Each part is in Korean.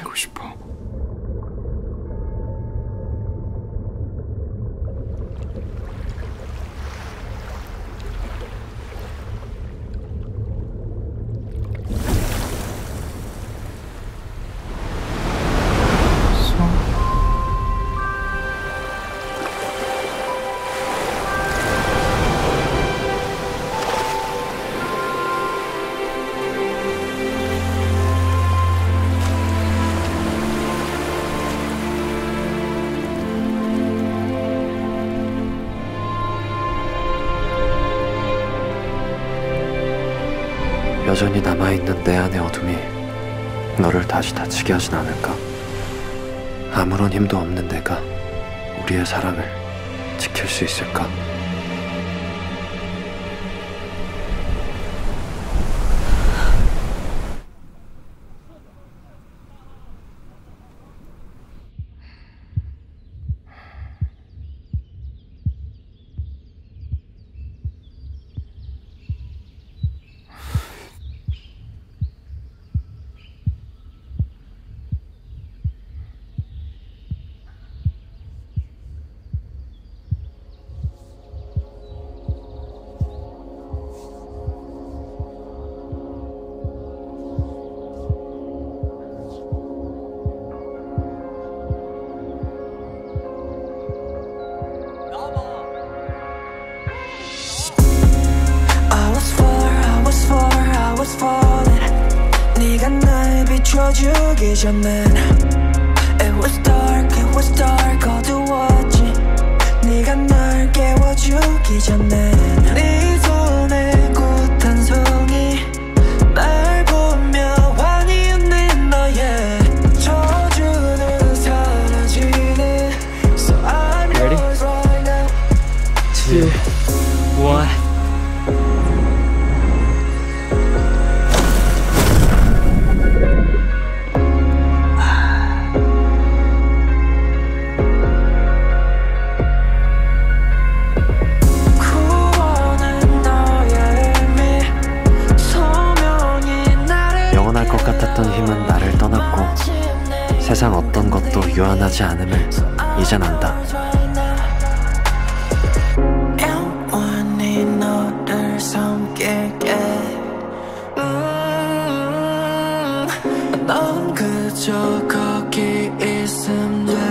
살고 싶어. 여전히 남아있는 내 안의 어둠이 너를 다시 다치게 하진 않을까? 아무런 힘도 없는 내가 우리의 사랑을 지킬 수 있을까? 네가 날 비춰주기 전엔 It was dark 어두웠지. 네가 날 깨워주기 전엔 네 손에 꽃 한 송이 날 보며 환히 웃는 너의 저주는 사라지네. So I'm yours right now. 2, 1 힘은 나를 떠났고 세상 어떤 것도 유한하지 않음을 이젠 안다. 영원히 너를 섬기게. 넌 그저 거기 있으면 돼.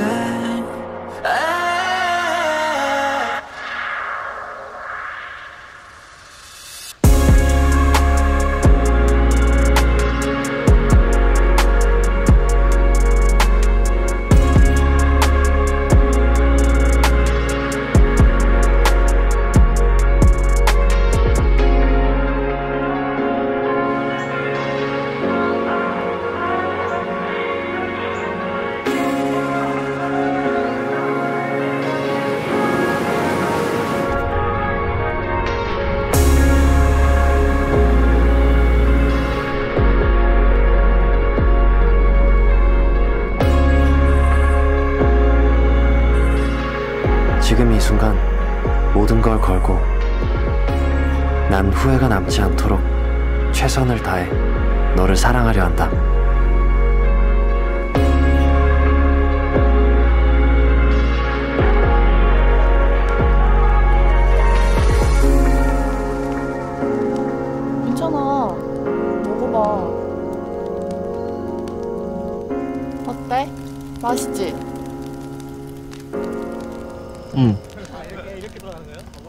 지금 이 순간 모든 걸 걸고 난 후회가 남지 않도록 최선을 다해 너를 사랑하려 한다. 괜찮아. 먹어봐. 어때? 맛있지? 응. 이렇게 돌아가는 거예요?